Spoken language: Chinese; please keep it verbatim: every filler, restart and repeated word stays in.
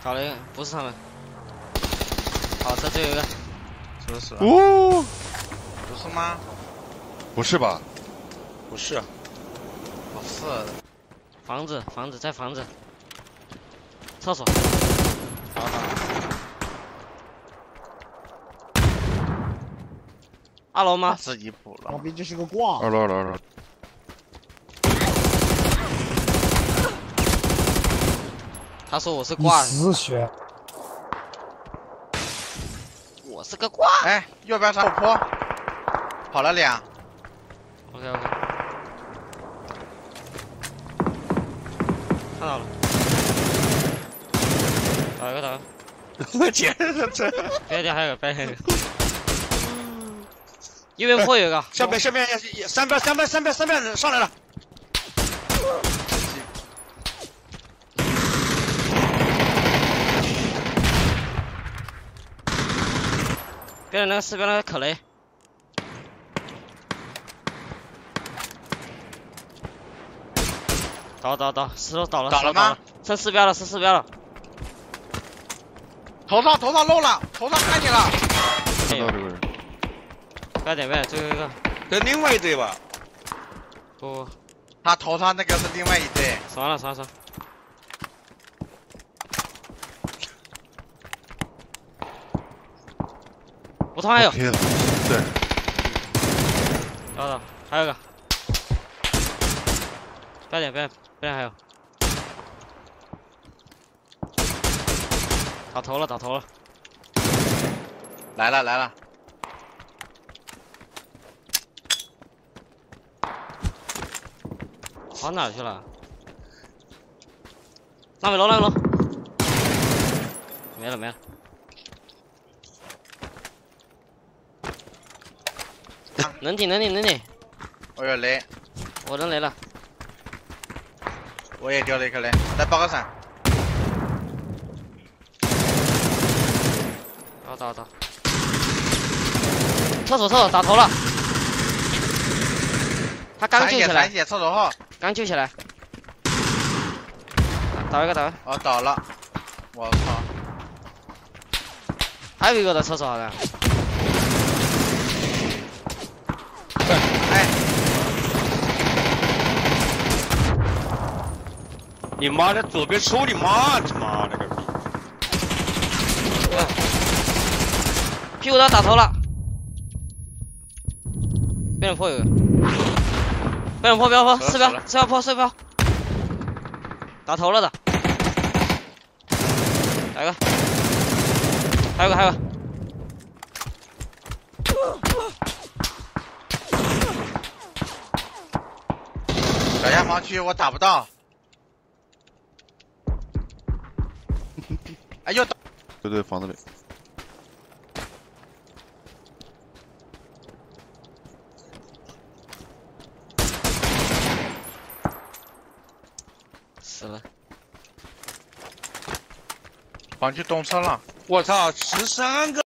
搞了一个，不是他们。好，这只有一个。 是不是？ 哦， 不是吗？ 不是吧？ 不是，不是。 房子，房子在房子。厕所。好好。二楼吗？ 自己补了。 旁边就是个挂。 二楼，二楼，二楼。 他说我是挂， 死血。 我是个挂。 哎，右边上坡，跑了俩。 OK OK， 看到了。打一个打一个。 我天，这别点还有个，别还有个。右边坡有一个。 下边下边三边三边三边三边人上来了。 别人那个四边那个可雷，倒倒倒，石头倒了， 倒了吗？ 剩四标了，剩四标了。 头上头上漏了，头上看见了。 看到这个人。 不要点，不要点，最后一个。 这另外一队吧？ 不不， 他头上那个是另外一队。 算了算了算了。 我头上还有， 对， 找找，还有一个，快点，别别还有，打头了，打头了， 来了来了， 跑哪去了？烂尾楼，烂尾楼，没了没了。 能顶能顶能顶！ 我有雷， 我扔雷了， 我也掉了一颗雷，来爆个伞。 打打打！厕所厕所打头了，他刚救起来， 厕所后刚救起来，倒一个倒一个， 哦倒了，我操！ 还有一个在厕所好像。 哎， 你妈的，左边抽你妈！他妈了个逼！ 屁股刀打头了，边上坡有个，边上坡标坡四标四标坡四标，打头了的，来个，还有个还有个。 小下防区我打不到。哎呦！ 对对，房子里。 死了。 防区东侧了。 我操，十三个。